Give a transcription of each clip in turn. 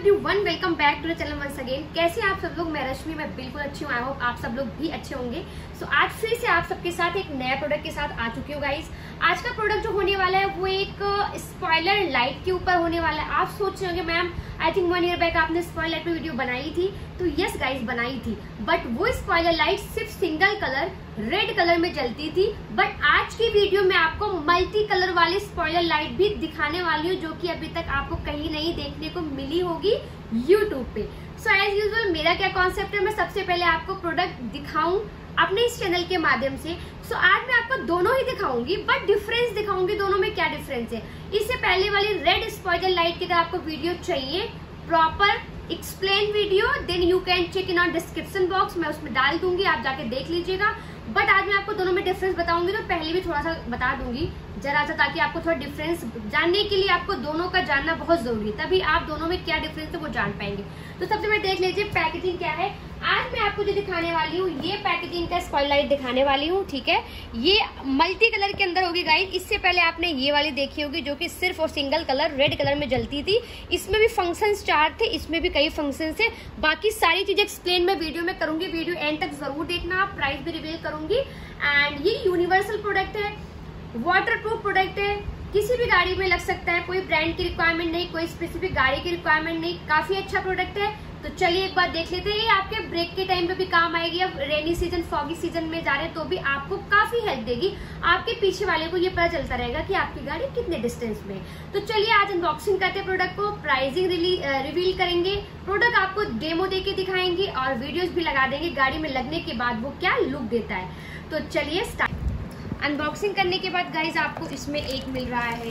Everyone, welcome back to the channel once again. कैसे आप सब लोग? मैं रश्मि, मैं बिल्कुल अच्छी हूँ। आई होप आप सब लोग भी अच्छे होंगे। सो आज फिर से आप सबके साथ एक नया प्रोडक्ट के साथ आ चुकी हूँ गाइस। आज का प्रोडक्ट जो होने वाला है वो एक स्पॉइलर लाइट के ऊपर होने वाला है। आप सोच रहे होंगे ma'am I think 1 year back आपने स्पॉइलर लाइट पे वीडियो बनाई थी। तो यस गाइस, बनाई थी, बट वो स्पॉइलर लाइट सिर्फ सिंगल कलर रेड कलर में जलती थी। बट आज की वीडियो में आपको मल्टी कलर वाली स्पॉइलर लाइट भी दिखाने वाली हूँ, जो कि अभी तक आपको कहीं नहीं देखने को मिली होगी यूट्यूब पे। सो एज यूजुअल मेरा क्या कॉन्सेप्ट है, मैं सबसे पहले आपको प्रोडक्ट दिखाऊं अपने इस चैनल के माध्यम से। सो आज मैं आपको दोनों ही दिखाऊंगी, बट डिफरेंस दिखाऊंगी दोनों में क्या डिफरेंस है। इससे पहले वाली रेड स्पॉइलर लाइट की अगर आपको वीडियो चाहिए, proper explain video, then you can check in on description box, मैं उसमें डाल दूंगी, आप जाके देख लीजिएगा। बट आज मैं आपको दोनों में डिफरेंस बताऊंगी, तो पहले भी थोड़ा सा बता दूंगी जरा सा, ताकि आपको थोड़ा डिफरेंस जानने के लिए आपको दोनों का जानना बहुत जरूरी है, तभी आप दोनों में क्या डिफरेंस है वो जान पाएंगे। तो सबसे पहले देख लीजिए पैकेजिंग क्या है। आज मैं आपको जो दिखाने वाली हूँ, ये पैकेजिंग का स्पॉइलर लाइट दिखाने वाली हूँ, ठीक है। ये मल्टी कलर के अंदर होगी गाइस। इससे पहले आपने ये वाली देखी होगी जो कि सिर्फ और सिंगल कलर रेड कलर में जलती थी। इसमें भी फंक्शंस 4 थे, इसमें भी कई फंक्शंस थे। बाकी सारी चीजें एक्सप्लेन मैं वीडियो में करूंगी, वीडियो एंड तक जरूर देखना। आप प्राइस भी रिवील करूंगी। एंड ये यूनिवर्सल प्रोडक्ट है, वाटर प्रूफ प्रोडक्ट है, किसी भी गाड़ी में लग सकता है, कोई ब्रांड की रिक्वायरमेंट नहीं, कोई स्पेसिफिक गाड़ी की रिक्वायरमेंट नहीं, काफी अच्छा प्रोडक्ट है। तो चलिए एक बार देख लेते हैं। ये आपके ब्रेक के टाइम पे भी काम आएगी। अब रेनी सीजन, फॉगी सीजन में जा रहे हैं तो भी आपको काफी हेल्प देगी। आपके पीछे वाले को ये पता चलता रहेगा कि आपकी गाड़ी कितने डिस्टेंस में है। तो चलिए आज अनबॉक्सिंग करते हैं प्रोडक्ट को, प्राइसिंग रिवील करेंगे, प्रोडक्ट आपको डेमो देके दिखाएंगे और वीडियोज भी लगा देंगे गाड़ी में लगने के बाद वो क्या लुक देता है। तो चलिए स्टार्ट। अनबॉक्सिंग करने के बाद गाइज आपको इसमें एक मिल रहा है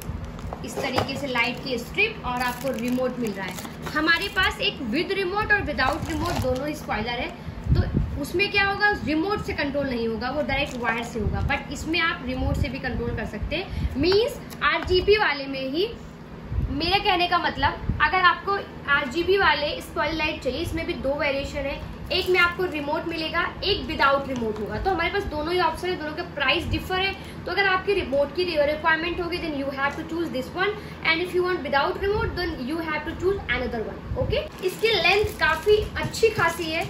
इस तरीके से लाइट की स्ट्रिप, और आपको रिमोट मिल रहा है। हमारे पास एक विद रिमोट और विदाउट रिमोट दोनों स्पॉइलर है। तो उसमें क्या होगा, रिमोट से कंट्रोल नहीं होगा, वो डायरेक्ट वायर से होगा। बट इसमें आप रिमोट से भी कंट्रोल कर सकते हैं। मीन्स RGB वाले में ही, मेरे कहने का मतलब, अगर आपको RGB वाले स्पॉइलर लाइट चाहिए, इसमें भी 2 वेरिएशन है। एक में आपको रिमोट मिलेगा, एक विदाउट रिमोट होगा। तो हमारे पास दोनों ही ऑप्शन है, दोनों के प्राइस डिफर है। तो अगर आपकी रिमोट की रिक्वायरमेंट होगी then you have to choose this one, and if you want without remote then you have to choose another one. Okay, इसकी लेंथ काफी अच्छी खासी है,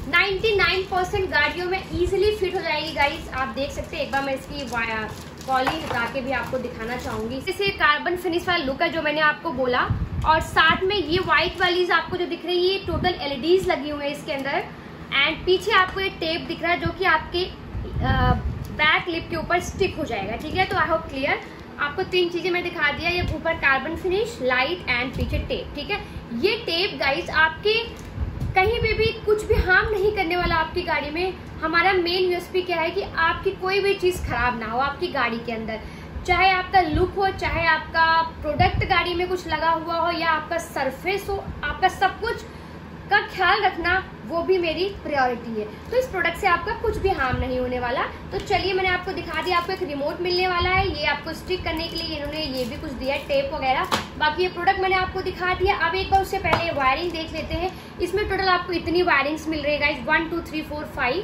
99% गाड़ियों में इजीली फिट हो जाएगी गाइस। आप देख सकते हैं। एक बार मैं इसकी पॉली हटा के भी आपको दिखाना चाहूंगी। जैसे कार्बन फिनिश वाला लुक है जो मैंने आपको बोला, और साथ में ये व्हाइट वाली आपको जो दिख रही है, ये टोटल LEDs लगी हुई है इसके अंदर। एंड पीछे आपको एक टेप दिख रहा है जो कि आपके बैक लिप के ऊपर स्टिक हो जाएगा, ठीक है। तो आई होप क्लियर। आपको 3 चीजें मैं दिखा दिया, ये ऊपर कार्बन फिनिश, लाइट एंड पीछे टेप, ठीक है। ये टेप गाइस आपके कहीं भी कुछ भी हार्म नहीं करने वाला आपकी गाड़ी में। हमारा मेन USP क्या है कि आपकी कोई भी चीज खराब ना हो आपकी गाड़ी के अंदर, चाहे आपका लुक हो, चाहे आपका प्रोडक्ट गाड़ी में कुछ लगा हुआ हो, या आपका सरफेस हो, आपका सब कुछ का ख्याल रखना वो भी मेरी प्रायोरिटी है। तो इस प्रोडक्ट से आपका कुछ भी हार्म नहीं होने वाला। तो चलिए मैंने आपको दिखा दिया, आपको एक रिमोट मिलने वाला है, ये आपको स्टिक करने के लिए इन्होंने ये भी कुछ दिया है, टेप वगैरह। बाकी ये प्रोडक्ट मैंने आपको दिखा दिया। अब एक बार उससे पहले वायरिंग देख लेते हैं। इसमें टोटल आपको इतनी वायरिंग्स मिल रही है गाइस, 1 2 3 4 5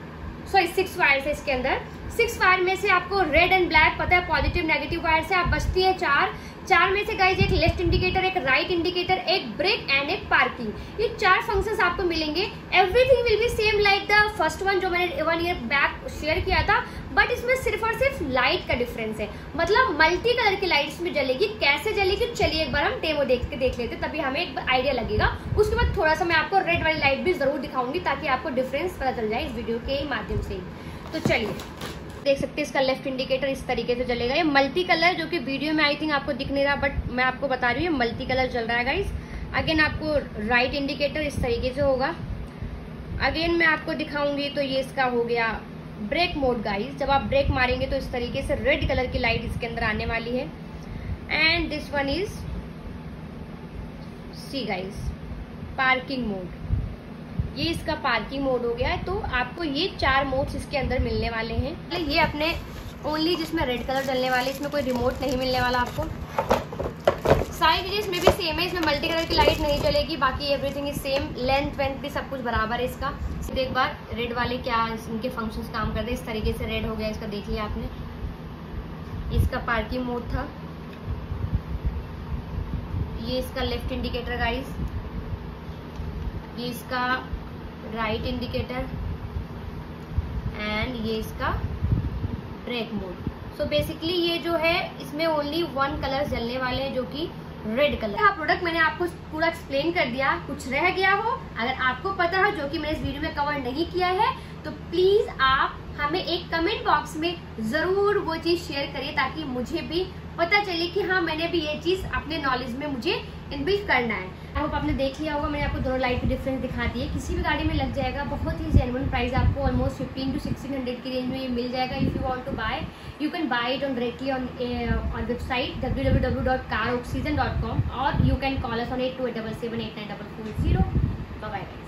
6 वायर है इसके अंदर। 6 वायर में से आपको रेड एंड ब्लैक पता है, पॉजिटिव नेगेटिव वायर से आप बचती है 4 में से गाइज एक लेफ्ट इंडिकेटर, एक राइट इंडिकेटर, एक ब्रेक एंड एक पार्किंग। ये 4 फंक्शंस आपको मिलेंगे। Everything will be same like the first one जो मैंने 1 ईयर बैक शेयर किया था, बट इसमें सिर्फ और सिर्फ लाइट का डिफरेंस है। मतलब मल्टी कलर की लाइट इसमें जलेगी। कैसे जलेगी चलिए एक बार हम डेमो देख लेते, तभी हमें एक आइडिया लगेगा। उसके बाद थोड़ा सा मैं आपको रेड वाली लाइट भी जरूर दिखाऊंगी, ताकि आपको डिफरेंस पता चल जाए इस वीडियो के माध्यम से। तो चलिए देख सकते हैं, इसका लेफ्ट इंडिकेटर इस तरीके से जलेगा। ये मल्टी कलर जो कि वीडियो में आई थिंक आपको दिख नहीं रहा, बट मैं आपको बता रही हूँ मल्टी कलर चल रहा है गाइस। अगेन आपको राइट इंडिकेटर इस तरीके से होगा। अगेन मैं आपको दिखाऊंगी, तो ये इसका हो गया ब्रेक मोड गाइस। जब आप ब्रेक मारेंगे तो इस तरीके से रेड कलर की लाइट इसके अंदर आने वाली है। And this one is C guys, parking mode. ये इसका पार्किंग मोड हो गया है। तो आपको ये 4 मोड्स इसके अंदर मिलने वाले हैं। ये अपने ओनली जिसमें रेड कलर चलने वाले, इसमें कोई रिमोट नहीं मिलने वाला आपको। सारी चीजें इसमें भी सेम है, इसमें मल्टी कलर की लाइट नहीं चलेगी, बाकी एवरीथिंग इज सेम। लेंथ वेंथ भी सब कुछ बराबर है इसका। एक बार रेड वाले क्या इनके फंक्शंस काम करते हैं, इस तरीके से रेड हो गया इसका, देख लिया आपने। इसका पार्किंग मोड था, ये इसका लेफ्ट इंडिकेटर गाइस, ये इसका राइट इंडिकेटर एंड ये इसका ब्रेक मोड। सो बेसिकली ये जो है इसमें ओनली वन कलर जलने वाले हैं, जो कि रेड कलर। हाँ, प्रोडक्ट मैंने आपको पूरा एक्सप्लेन कर दिया। कुछ रह गया हो, अगर आपको पता है जो कि मैंने इस वीडियो में कवर नहीं किया है, तो प्लीज आप हमें एक कमेंट बॉक्स में जरूर वो चीज शेयर करिए, ताकि मुझे भी पता चले कि हाँ मैंने भी ये चीज अपने नॉलेज में मुझे इनबिल्ट करना है। आई होप आपने देख लिया होगा, मैंने आपको दोनों लाइट की डिफरेंस दिखा दी है। किसी भी गाड़ी में लग जाएगा, बहुत ही जेन्युइन प्राइस, आपको ऑलमोस्ट 15 to 1600 की रेंज में ये मिल जाएगा। If you want to buy, you can buy it on directly on website www.caroxygen.com, or you can call us on 8287789440. Bye bye.